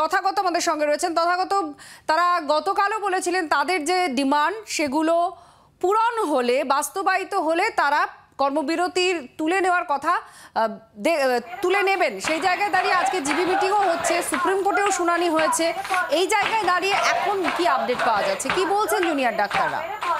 তথাগত আমাদের সঙ্গে রয়েছেন। তথাগত, তারা গতকালও বলেছিলেন তাদের যে ডিমান্ড সেগুলো পূরণ হলে, বাস্তবায়িত হলে তারা কর্মবিরতির তুলে নেওয়ার কথা তুলে নেবেন। সেই জায়গায় দাঁড়িয়ে আজকে জিবি মিটিংও হচ্ছে, সুপ্রিম কোর্টেও শুনানি হয়েছে। এই জায়গায় দাঁড়িয়ে এখন কি আপডেট পাওয়া যাচ্ছে, কি বলছেন জুনিয়র ডাক্তাররা?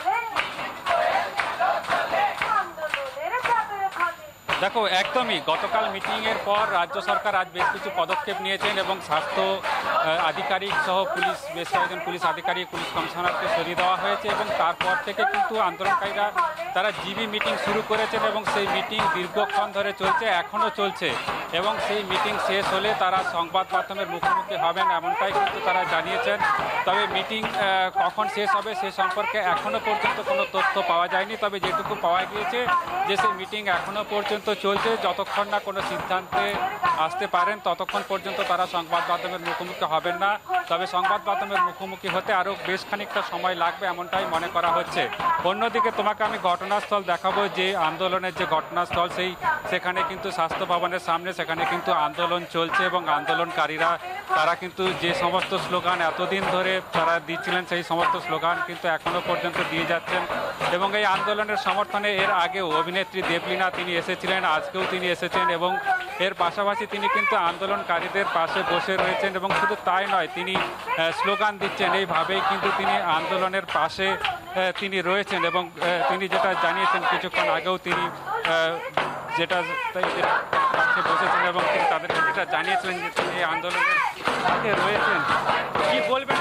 দেখো, একদমই গতকাল মিটিংয়ের পর রাজ্য সরকার আজ বেশ কিছু পদক্ষেপ নিয়েছেন এবং স্বাস্থ্য আধিকারিক সহ পুলিশ, বেশ কয়েকজন পুলিশ আধিকারিক, পুলিশ কমিশনারকে সরিয়ে দেওয়া হয়েছে এবং তারপর থেকে কিন্তু আন্দোলনকারীরা তারা জিবি মিটিং শুরু করেছেন এবং সেই মিটিং দীর্ঘক্ষণ ধরে চলছে, এখনও চলছে এবং সেই মিটিং শেষ হলে তারা সংবাদ মাধ্যমের মুখোমুখি হবেন এমনটাই কিন্তু তারা জানিয়েছেন। তবে মিটিং কখন শেষ হবে সে সম্পর্কে এখনও পর্যন্ত কোনো তথ্য পাওয়া যায়নি। তবে যেটুকু পাওয়া গিয়েছে যে সেই মিটিং এখনও পর্যন্ত চলছে, যতক্ষণ না কোনো সিদ্ধান্তে আসতে পারেন ততক্ষণ পর্যন্ত তারা সংবাদ মাধ্যমের মুখোমুখি হবেন না। তবে সংবাদ মাধ্যমের মুখোমুখি হতে আরও বেশ খানিকটা সময় লাগবে এমনটাই মনে করা হচ্ছে। অন্যদিকে তোমাকে আমি ঘটনাস্থল দেখাবো, যে আন্দোলনের যে ঘটনাস্থল সেখানে কিন্তু স্বাস্থ্য ভবনের সামনে সেখানে কিন্তু আন্দোলন চলছে এবং আন্দোলনকারীরা তারা কিন্তু যে সমস্ত স্লোগান এতদিন ধরে তারা দিচ্ছিলেন সেই সমস্ত স্লোগান কিন্তু এখনও পর্যন্ত দিয়ে যাচ্ছেন। এবং এই আন্দোলনের সমর্থনে এর আগেও অভিনেত্রী দেবলীনা তিনি এসেছিলেন, আজকেও তিনি এসেছেন এবং এর পাশাপাশি তিনি কিন্তু আন্দোলনকারীদের পাশে বসে রয়েছেন এবং শুধু তাই নয়, তিনি স্লোগান দিচ্ছেন। এইভাবেই কিন্তু তিনি আন্দোলনের পাশে তিনি রয়েছেন এবং তিনি যেটা জানিয়েছেন কিছুক্ষণ আগেও তিনি যেটা পাশে বসেছেন এবং তিনি তাদেরকে যেটা জানিয়েছিলেন যে তিনি এই আন্দোলনের সাথে রয়েছেন। কি বলবেন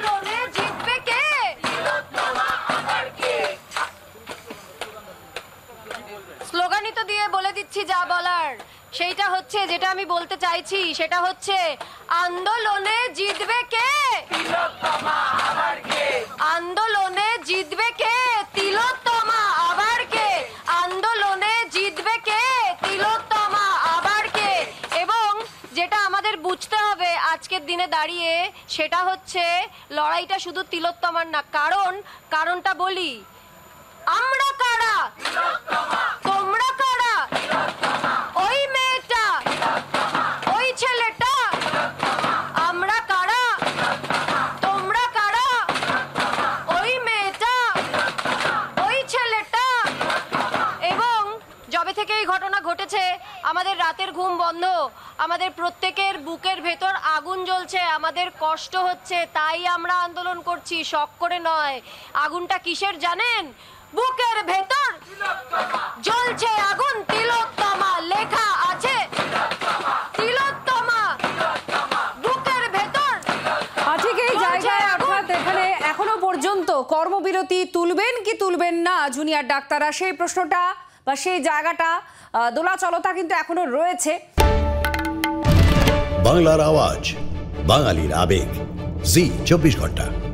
স্লোগানই তো দিয়ে বলে দিচ্ছি যা বলার, সেইটা হচ্ছে যেটা আমি বলতে চাইছি সেটা হচ্ছে আন্দোলনে জিতবে কে? আন্দোলনে জিতবে কে? তিলোত্তমা আবার কে? আন্দোলনে জিতবে কে? তিলোত্তমা আবার কে? এবং যেটা আমাদের বুঝতে হবে আজকের দিনে দাঁড়িয়ে সেটা হচ্ছে লড়াইটা শুধু তিলোত্তমার না। কারণটা বলি, আমরা কারা? তোমরা কারা? ওই মেয়েটা, ওই ছেলেটা, আমরা কারা? তোমরা কারা? ওই মেয়েটা, ওই ছেলেটা। এবং যবে থেকে এই ঘটনা ঘটেছে আমাদের রাতের ঘুম বন্ধ, আমাদের প্রত্যেকের বুকের ভেতর আগুন জ্বলছে, আমাদের কষ্ট হচ্ছে, তাই আমরা আন্দোলন করছি, শখ করে নয়। আগুনটা কিসের জানেন? বুকের ভেতর জ্বলছে আগুন, তিলোত্তমা লেখা আছে, তিলোত্তমা বুকের ভেতর। ঠিক এই জায়গায় অর্থাৎ এখানে এখনো পর্যন্ত কর্মবিরতি তুলবেন কি তুলবেন না জুনিয়র ডাক্তাররা, সেই প্রশ্নটা বা সেই জায়গাটা দোলাচলতা কিন্তু এখনো রয়েছে। বাংলার আওয়াজ, বাঙালির আবেগ, জি 24 ঘন্টা।